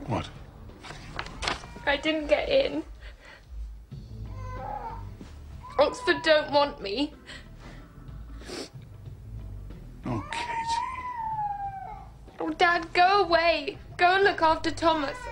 What? I didn't get in. Oxford don't want me. Oh, Katie. Oh, Dad, go away. Go and look after Thomas.